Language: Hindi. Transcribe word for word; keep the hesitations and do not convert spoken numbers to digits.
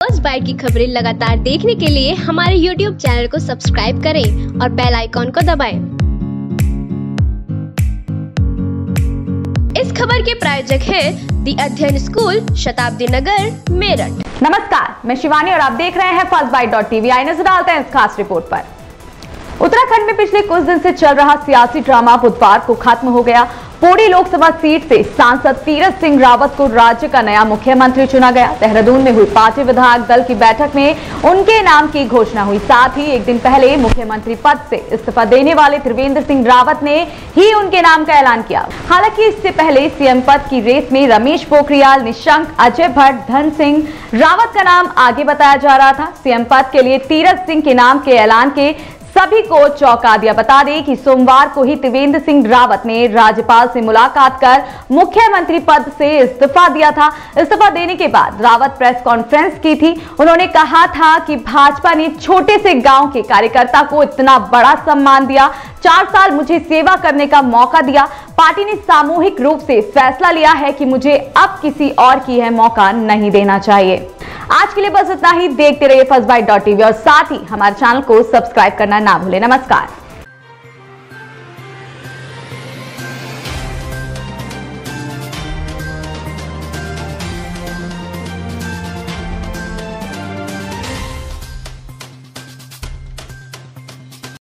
फर्स्ट बाइट की खबरें लगातार देखने के लिए हमारे यूट्यूब चैनल को सब्सक्राइब करें और बेल आइकॉन को दबाएं। इस खबर के प्रायोजक है दी अध्ययन स्कूल, शताब्दी नगर, मेरठ। नमस्कार, मैं शिवानी और आप देख रहे हैं फर्स्ट बाइट डॉट टीवी। आइए नजर डालते हैं इस खास रिपोर्ट पर। उत्तराखंड में पिछले कुछ दिन से चल रहा सियासी ड्रामा बुधवार को खत्म हो गया। पौड़ी लोकसभा सीट से सांसद तीरथ सिंह रावत को राज्य का नया मुख्यमंत्री चुना गया। देहरादून में हुई पार्टी विधायक दल की बैठक में उनके नाम की घोषणा हुई। साथ ही एक दिन पहले मुख्यमंत्री पद से इस्तीफा देने वाले त्रिवेंद्र सिंह रावत ने ही उनके नाम का ऐलान किया। हालांकि इससे पहले सीएम पद की रेस में रमेश पोखरियाल, निशंक, अजय भट्ट, धन सिंह रावत का नाम आगे बताया जा रहा था। सीएम पद के लिए तीरथ सिंह के नाम के ऐलान के सभी को चौंका दिया। बता दें कि सोमवार को ही त्रिवेंद्र सिंह रावत ने राज्यपाल से मुलाकात कर मुख्यमंत्री पद से इस्तीफा दिया था। इस्तीफा देने के बाद रावत प्रेस कॉन्फ्रेंस की थी। उन्होंने कहा था कि भाजपा ने छोटे से गांव के कार्यकर्ता को इतना बड़ा सम्मान दिया, चार साल मुझे सेवा करने का मौका दिया। पार्टी ने सामूहिक रूप से फैसला लिया है कि मुझे अब किसी और की यह मौका नहीं देना चाहिए। आज के लिए बस इतना ही। देखते रहिए फर्स्ट बाइट डॉट टीवी और साथ ही हमारे चैनल को सब्सक्राइब करना ना भूलें। नमस्कार।